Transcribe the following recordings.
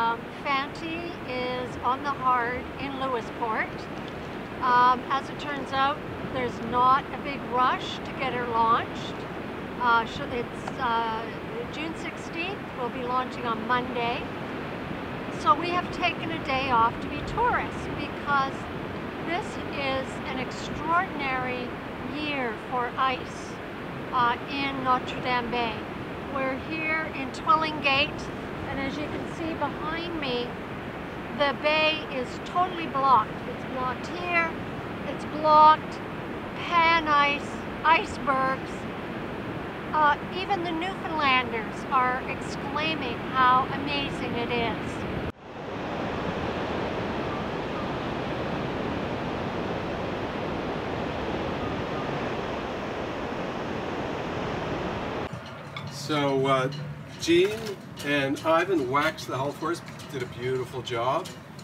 Phanty is on the hard in Lewisporte. As it turns out, there's not a big rush to get her launched. It's June 16th. We'll be launching on Monday. So we have taken a day off to be tourists because this is an extraordinary year for ice in Notre Dame Bay. We're here in Twilling Gate, and as you can see behind me, the bay is totally blocked. It's blocked here, it's blocked, pan ice, icebergs. Even the Newfoundlanders are exclaiming how amazing it is. So Jayne and Ivan waxed the hull for us, did a beautiful job.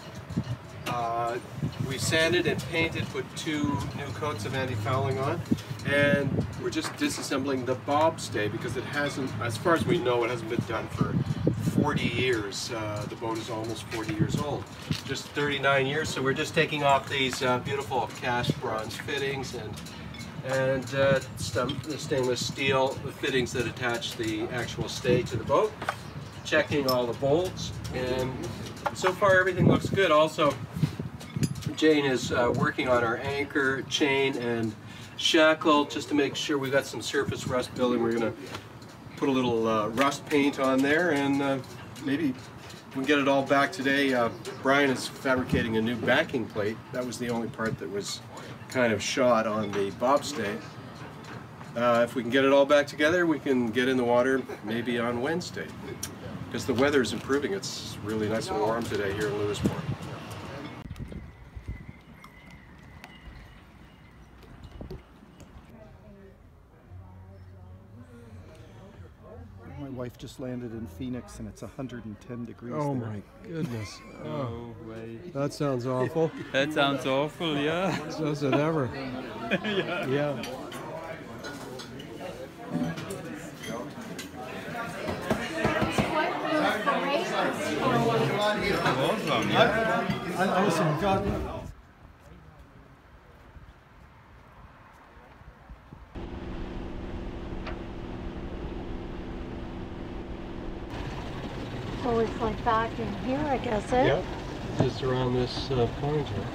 We sanded and painted, put 2 new coats of anti-fouling on, and we're just disassembling the bobstay because it hasn't, as far as we know, it hasn't been done for 40 years. The boat is almost 40 years old, just 39 years, so we're just taking off these beautiful cast bronze fittings and the stainless steel fittings that attach the actual stay to the boat, checking all the bolts, and so far everything looks good. Also, Jayne is working on our anchor, chain, and shackle just to make sure we've got some surface rust building. We're going to put a little rust paint on there, and maybe we can get it all back today. Brian is fabricating a new backing plate. That was the only part that was kind of shot on the bobstay. If we can get it all back together, we can get in the water maybe on Wednesday, because the weather is improving. It's really nice and warm today here in Lewisporte. My wife just landed in Phoenix and it's 110 degrees Oh there. my goodness. No way. That sounds awful. That sounds awful, yeah. Does it ever? Yeah. Awesome, yeah. Awesome, God. So it's like back in here, I guess, eh? Yep, just around this point here.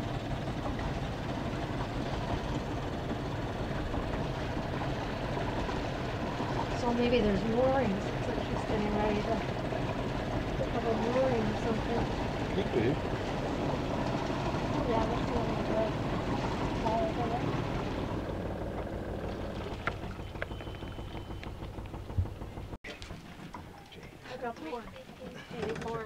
So maybe there's moorings. It's like she's getting ready to have a mooring or something. Could be. Yeah, that's really good. I got more. I need more.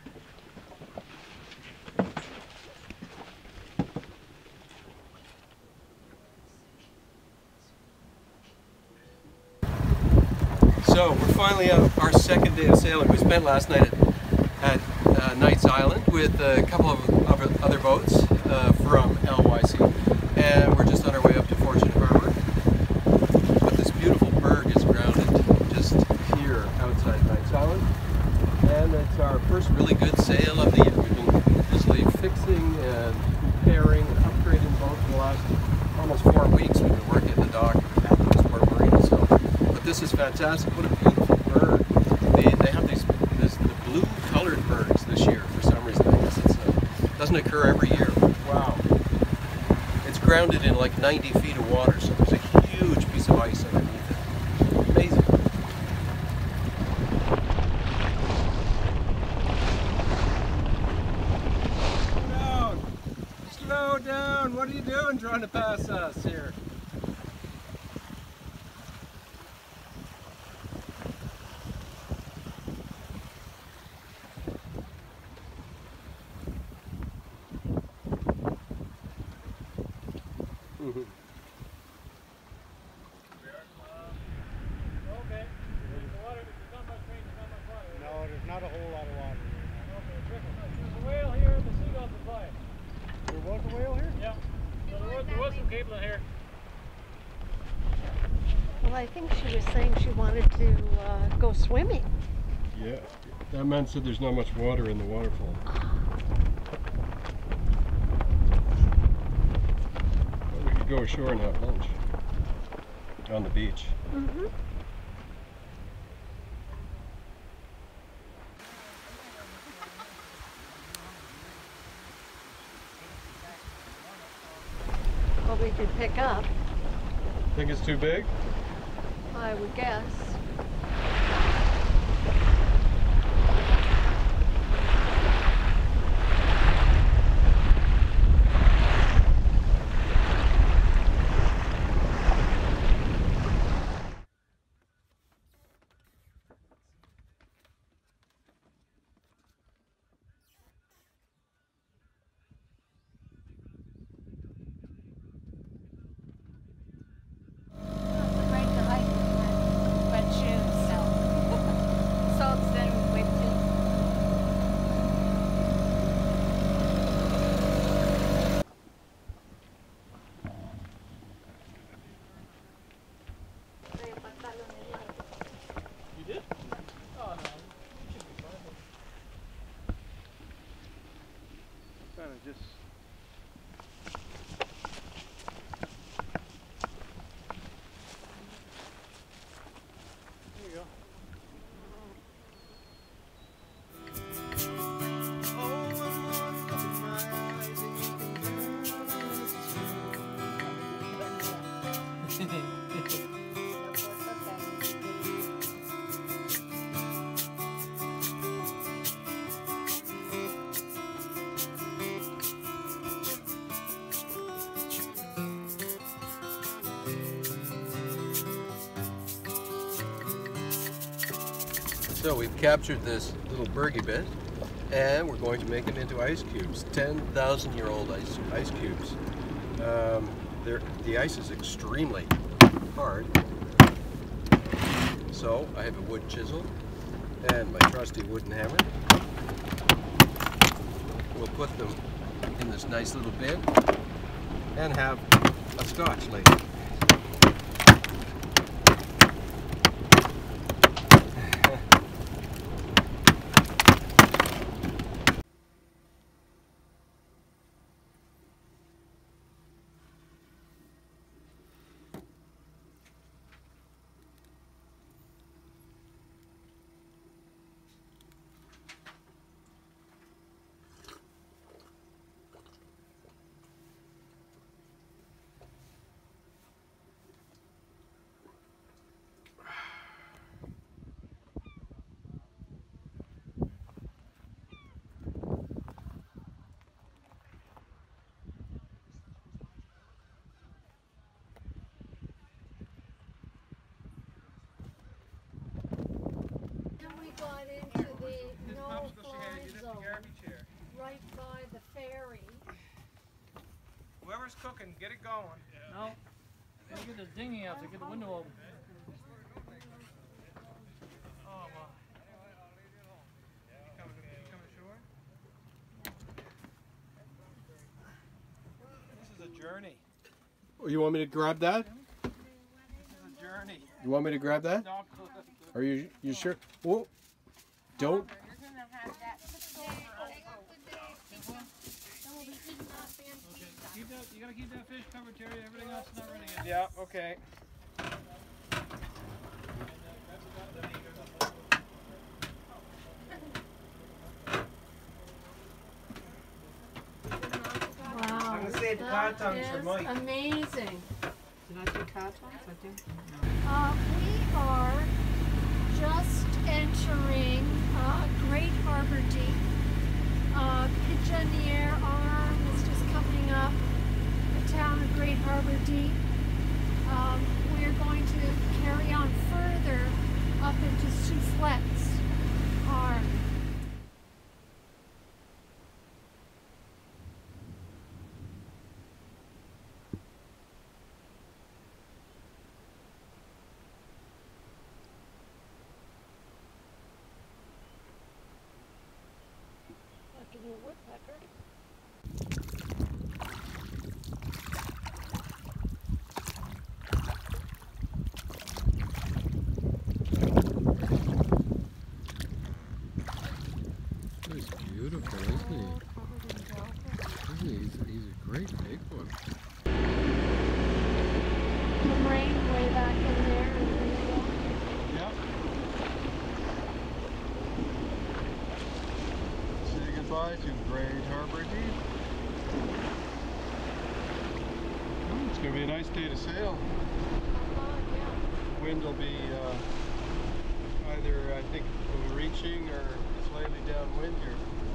So we're finally out our second day of sailing. We spent last night at Knight's Island with a couple of other boats from LYC, and we're just on our way up to Fortune Harbour. But this beautiful berg is grounded just here outside Knight's Island, and it's our first really good sail of the year. We've been busily fixing and repairing and upgrading boats for the last almost 4 weeks. We've been working at the dock at Lewisporte Marine. So, but this is fantastic. What a beautiful berg. They have the blue colored bergs this year for some reason. I guess it doesn't occur every year. Wow. It's grounded in like 90 feet of water, so there's a huge piece of ice underneath it. Amazing. Slow down. What are you doing trying to pass us here? Okay. The water, there's not much rain, there's not much water. No, there's not a whole lot of water. Okay, terrific. There's a whale here and the seagulls are flying. There was a whale here? Yeah. So there was some cabling here. Well, I think she was saying she wanted to go swimming. Yeah. That man said there's not much water in the waterfall. Well, we could go ashore and have lunch on the beach. Mm-hmm. What we could pick up, Think it's too big? I would guess. So we've captured this little bergy bit, and we're going to make it into ice cubes, 10,000-year-old ice cubes. The ice is extremely hard, so I have a wood chisel and my trusty wooden hammer. We'll put them in this nice little bin and have a scotch lake. Got into the no-fly zone right by the ferry. Whoever's cooking, get it going. No. Let's get this dinghy out to get the window open. Oh, my. Coming ashore? This is a journey. Oh, you want me to grab that? This is a journey. You want me to grab that? Are you sure? Whoa. Don't. You gotta keep that fish covered, Terry. Everything else is not ready yet. Yeah, okay. Wow, I'm gonna save the that cartons for is Mike. amazing. Did I do cartons? I think. We are just entering Great Harbour Deep. Pigeonnier Arm is just coming up. The town of Great Harbour Deep. We're going to carry on further up into Soufflet's Arm. beautiful, isn't he? Isn't he? He's a great big one. The rain way back in there. Yep. Say goodbye to Great Harbour Deep. It's going to be a nice day to sail. Yeah. Wind will be either, I think, reaching or slightly downwind here.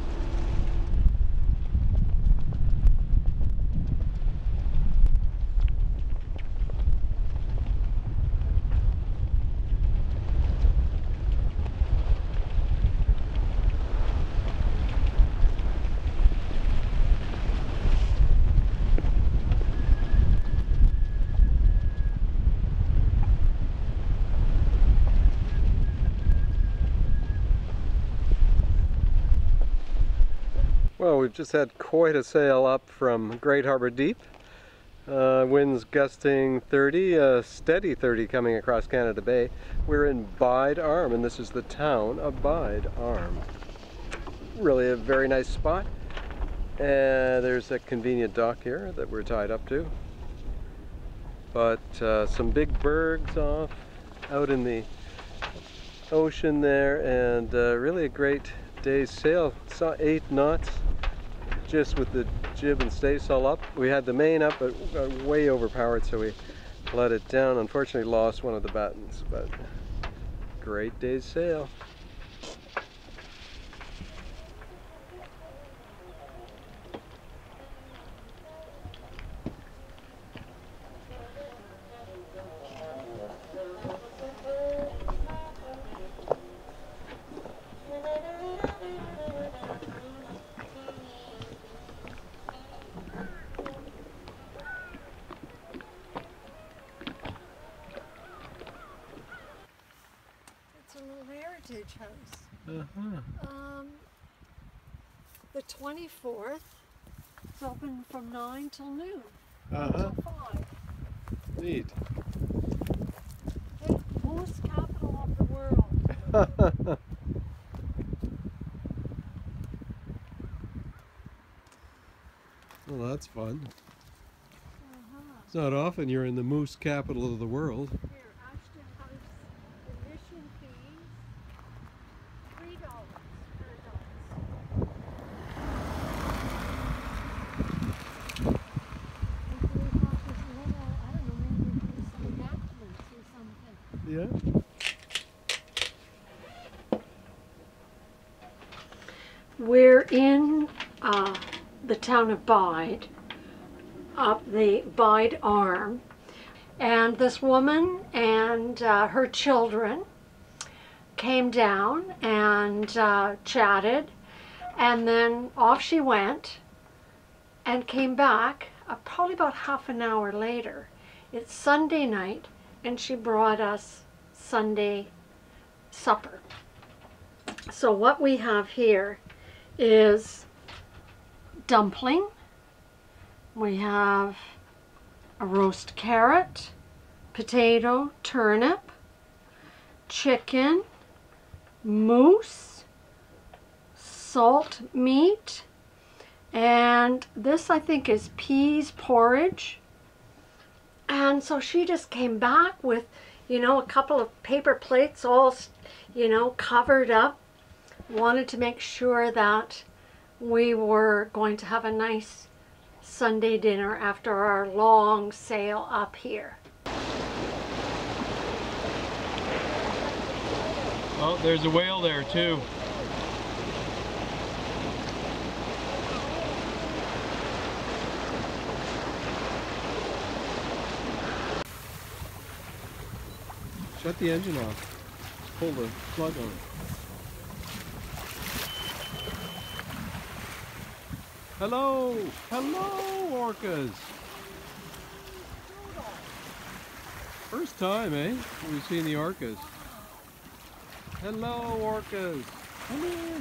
Well, we've just had quite a sail up from Great Harbour Deep. Winds gusting 30, steady 30 coming across Canada Bay. We're in Bide Arm, and this is the town of Bide Arm. Really a very nice spot. And there's a convenient dock here that we're tied up to. But some big bergs off out in the ocean there, and really a great day's sail. Saw 8 knots. Just with the jib and staysail up. We had the main up, but way overpowered, so we let it down. Unfortunately lost one of the battens, but great day's sail. House. The 24th. It's open from 9 till noon. Till 5. Neat. Hey, most capital of the world. Well, that's fun. It's not often you're in the moose capital of the world. Yeah. We're in the town of Bide, up the Bide Arm, and this woman and her children came down and chatted, and then off she went and came back probably about half an hour later. It's Sunday night, and she brought us Sunday supper. So what we have here is dumpling. We have a roast carrot, potato, turnip, chicken, moose, salt meat, and this I think is peas porridge. And so she just came back with, you know, a couple of paper plates all, you know, covered up. Wanted to make sure that we were going to have a nice Sunday dinner after our long sail up here. Oh, there's a whale there too. Shut the engine off. Pull the plug on. Hello! Hello, orcas! First time, eh? We've seen the orcas. Hello, orcas! Come here!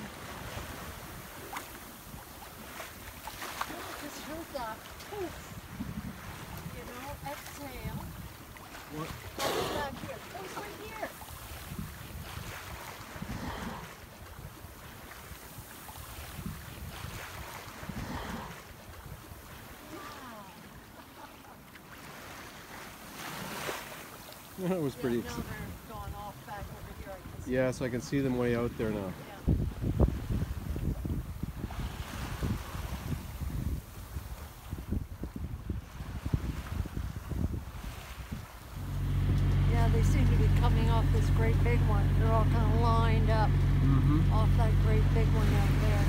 Just heard that poof, you know, exhale. What? Oh, back here. Oh, it's right here. That was pretty Yeah, now exciting. they're gone off back over here. I can see. Yeah, so I can see them way out there now. Yeah. Yeah, they seem to be coming off this great big one. They're all kind of lined up off that great big one out there.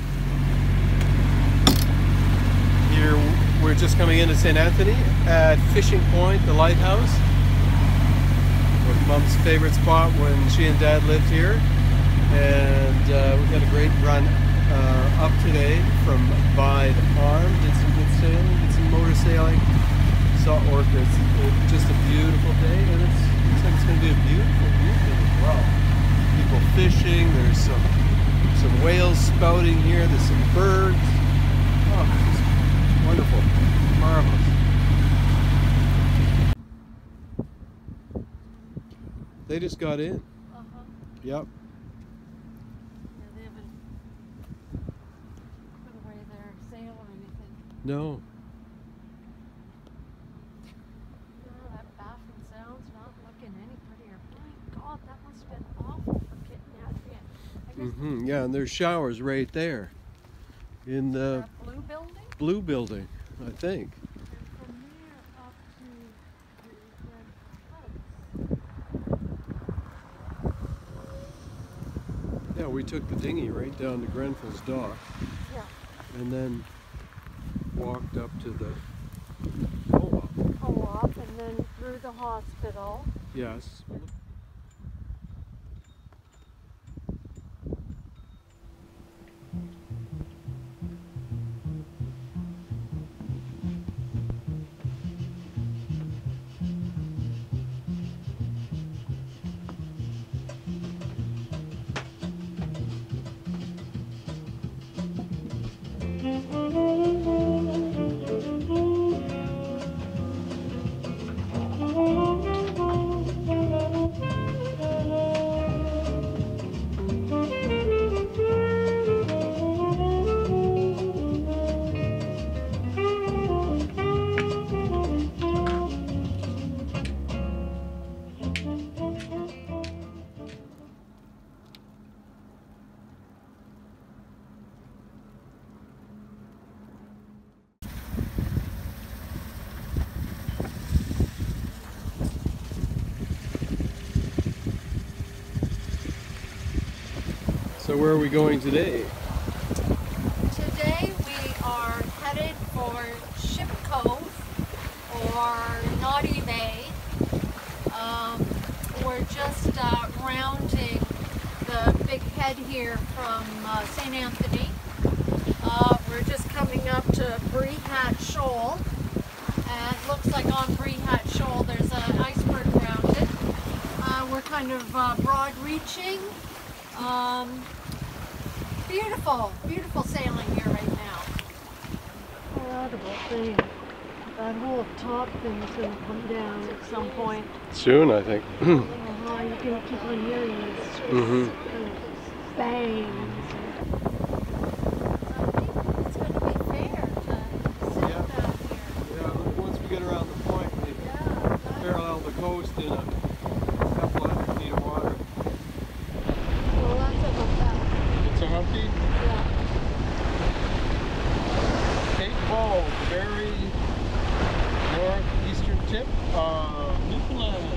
Here, we're just coming into St Anthony at Fishing Point, the lighthouse. Was Mom's favorite spot when she and Dad lived here. And we've got a great run up today from Bide Arm. Did some good sailing, did some motor sailing, saw orchids. It's just a beautiful day, and it looks like it's going to be a beautiful weekend as well. People fishing, there's some whales spouting here, there's some birds. Oh, it's just wonderful, marvelous. They just got in. Yep. Yeah, they haven't put away their sail or anything. No. Oh, that baffling sound's not looking any prettier. My God, that must have been awful for Kitten out here. I guess Yeah, and there's showers right there in the that blue building? blue building, I think. And from there up to the house. Yeah, we took the dinghy right down to Grenfell's dock Yeah. and then walked up to the Co-op and then through the hospital. Yes. So where are we going today? Today we are headed for Ship Cove or Noddy Bay. We're just rounding the big head here from St Anthony. We're just coming up to Hat Shoal, and it looks like on Hat Shoal there's an iceberg around it. We're kind of broad reaching. Beautiful, beautiful sailing here right now. Incredible thing. That whole top thing's going to come down at some point. Soon, I think. You can keep on hearing this kind of bangs. It's going to be fair to sit down here. Yeah, once we get around the point, we parallel the coast in a couple hundred feet of water. Well, that's about that. It's a humpy. Yeah. Cape Bauld, the very northeastern tip of Newfoundland.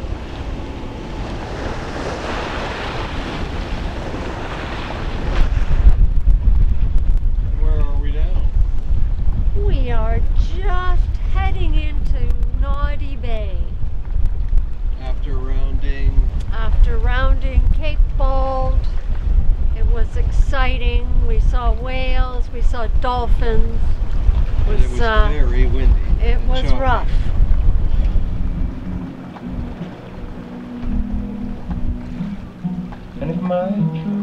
Where are we now? We are just heading into Noddy Bay. After rounding Cape Bauld. It was exciting. We saw whales, we saw dolphins. It was very windy. It was choppy. rough. And if my